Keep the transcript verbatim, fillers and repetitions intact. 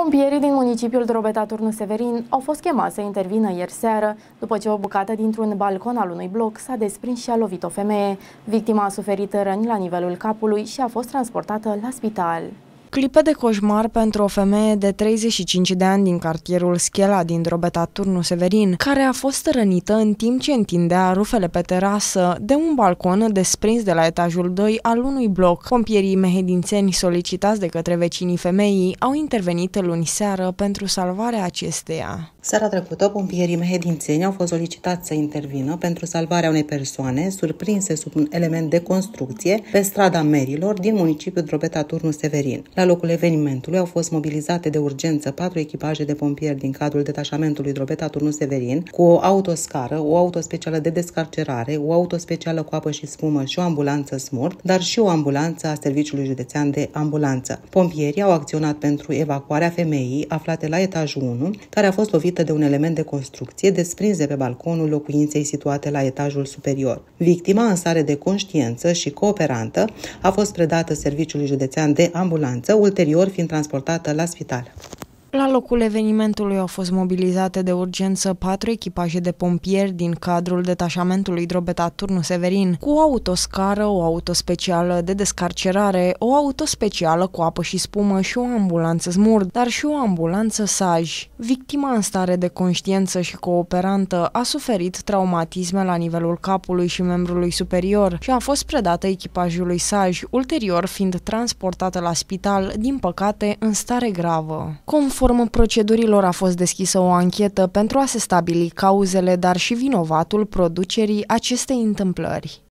Pompierii din municipiul Drobeta-Turnu Severin au fost chemați să intervină ieri seară, după ce o bucată dintr-un balcon al unui bloc s-a desprins și a lovit o femeie. Victima a suferit răni la nivelul capului și a fost transportată la spital. Clipe de coșmar pentru o femeie de treizeci și cinci de ani din cartierul Schela din Drobeta-Turnu Severin, care a fost rănită în timp ce întindea rufele pe terasă de un balcon desprins de la etajul doi al unui bloc. Pompierii mehedințeni, solicitați de către vecinii femeii, au intervenit luni seară pentru salvarea acesteia. Seara trecută, pompierii mehedințeni au fost solicitați să intervină pentru salvarea unei persoane surprinse sub un element de construcție pe strada Merilor din municipiul Drobeta-Turnu Severin. La locul evenimentului au fost mobilizate de urgență patru echipaje de pompieri din cadrul detașamentului Drobeta-Turnu Severin, cu o autoscară, o auto specială de descarcerare, o auto specială cu apă și spumă și o ambulanță SMURT, dar și o ambulanță a Serviciului Județean de Ambulanță. Pompierii au acționat pentru evacuarea femeii aflate la etajul unu, care a fost lovită de un element de construcție desprins de pe balconul locuinței situate la etajul superior. Victima, în stare de conștiență și cooperantă, a fost predată Serviciului Județean de Ambulanță, ulterior fiind transportată la spital. La locul evenimentului au fost mobilizate de urgență patru echipaje de pompieri din cadrul detașamentului Drobeta-Turnu Severin, cu o autoscară, o auto specială de descarcerare, o auto specială cu apă și spumă și o ambulanță SMURT, dar și o ambulanță SAJ. Victima, în stare de conștiență și cooperantă, a suferit traumatisme la nivelul capului și membrului superior și a fost predată echipajului SAJ, ulterior fiind transportată la spital, din păcate în stare gravă. Conform Conform procedurilor, a fost deschisă o anchetă pentru a se stabili cauzele, dar și vinovatul producerii acestei întâmplări.